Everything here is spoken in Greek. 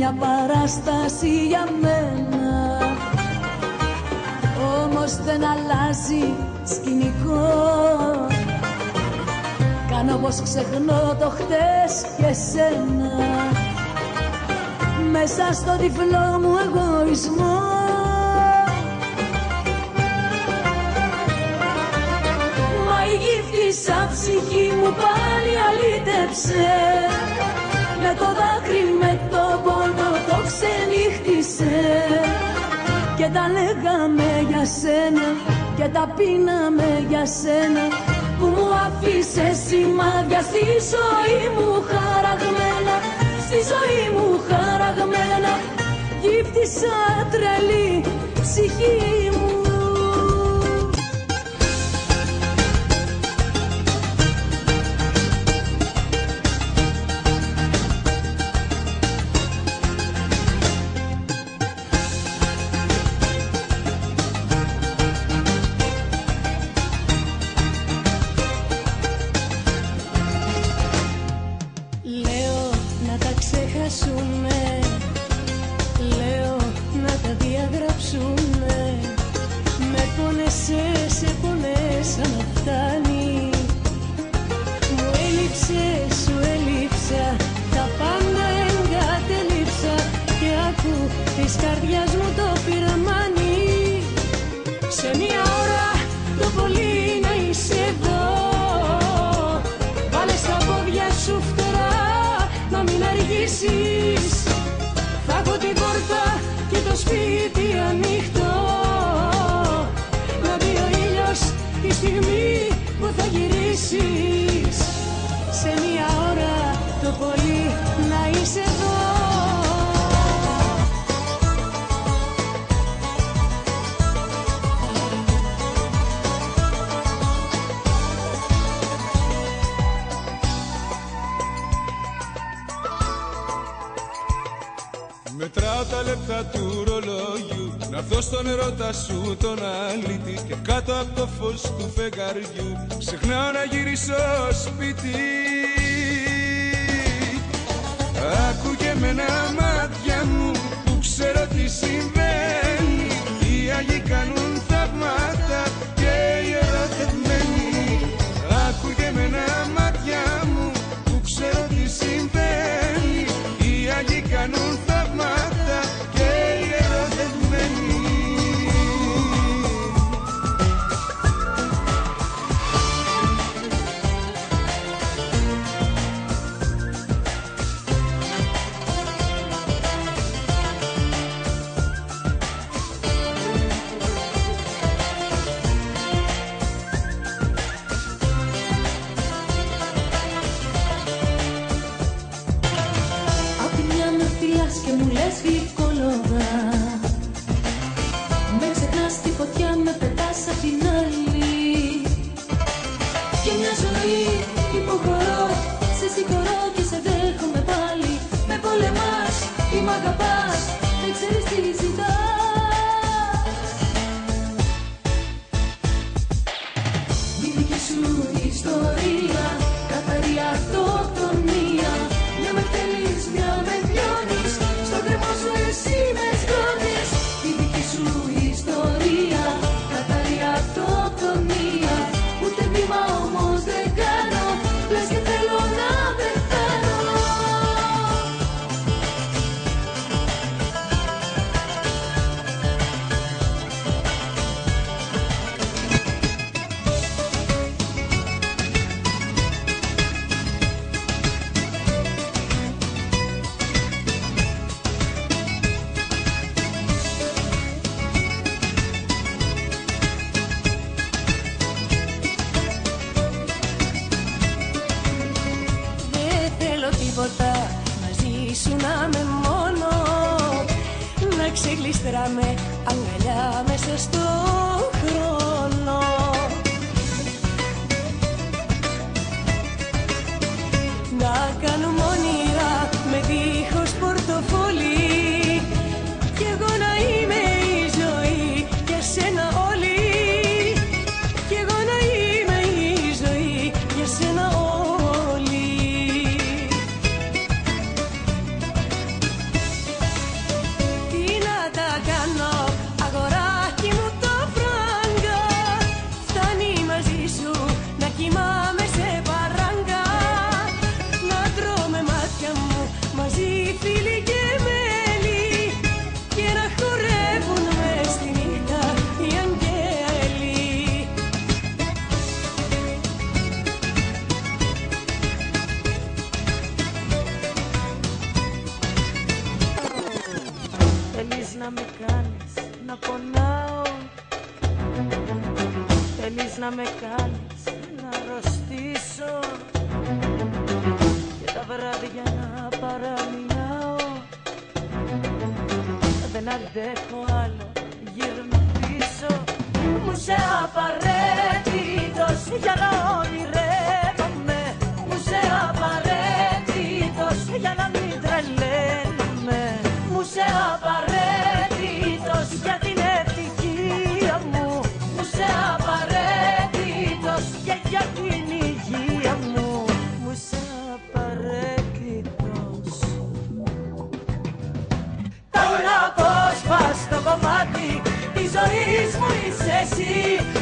μια παράσταση για μένα. Όμως δεν αλλάζει σκηνικό. Κάνω πως ξεχνώ το χτες και σένα, μέσα στο τυφλό μου εγωισμό. Μα η γύφτισσα ψυχή μου πάλι αλήτεψε, με το δάκρυ, με το πόνο το ξενύχτησε. Και τα λέγαμε για σένα και τα πίναμε για σένα, που μου αφήσε σημάδια στη ζωή μου χαραγμένα, στη ζωή μου χαραγμένα. Γύφτισσα τρελή ψυχή μου. Λέω να τα διαγράψουμε. Με πόνεσαι, σε πονέσα να φτάνει. Μου έλειψε, σου έλειψα, τα πάντα εγκατέλειψα. Και άκου της καρδιάς μου το πυρμάνι. Σε μια ώρα το πολύ να είσαι εδώ. Βάλε στα πόδια σου φτερά, να μην αργήσεις. Θα έχω την πόρτα και το σπίτι ανοιχτό, να δει ο ήλιος τη στιγμή που θα γυρίσεις. Σε μια ώρα το πολύ να είσαι εδώ. Μετράω τα λεπτά του ρολογιού, να έρθω στον ερώτα σου τον αλήτη. Και κάτω από το φως του φεγγαριού ξεχνάω να γυρίσω σπίτι. Άκουγε με ένα μάτια μου που ξέρω τι συμβαίνει. Οι Άγιοι κάνουν θαύματα και οι ερωτευμένοι. Άκουγε με ένα μάτια μου που ξέρω τι συμβαίνει. Οι Άγιοι κάνουν θαύματα και οι ερωτευμένοι. Και μου λες γλυκόλογα, με ξεχνάς στη φωτιά, με πετάς απ' την άλλη. Και μια ζωή υποχωρώ, σε συγχωρώ και σε δέχομαι πάλι. Με πολεμάς ή μ' αγαπάς, δεν ξέρεις τι ζητάς. Η δική σου ιστορία, καθαρή αυτοκτονία. Μια με θέλεις, μια με βιώνεις, στο κρεμό σου εσύ με σκόνεις. Η δική σου ιστορία, καθαρή αυτοκτονία. Ούτε βήμα όμως δεν κάνω, λες και θέλω να πεθάνω. Μαζί σου να με μόνο, να ξεγλιστράμε αγκαλιά μέσα στο χρόνο. Να κάνουμε όνειρα με δίχως πορτοφόλι, κι εγώ να είμαι η ζωή για σένα όλη. Κι εγώ να είμαι η ζωή για σένα όλη. με κάνεις να αρρωστήσω και τα βράδια να παραμιλάω. Δεν αντέχω άλλο, γύρνα πίσω. Μου είσαι απαραίτητος για να ονειρεύομαι. Μου είσαι απαραίτητος για να μην τρελαίνομαι. Μου είσαι απαραίτητος για την ευτυχία μου. Μου είσαι απαραίτητος και για την υγεία μου. Μου είσαι απαραίτητος. Τώρα απόσπαστο κομμάτι της ζωής μου είσαι εσύ.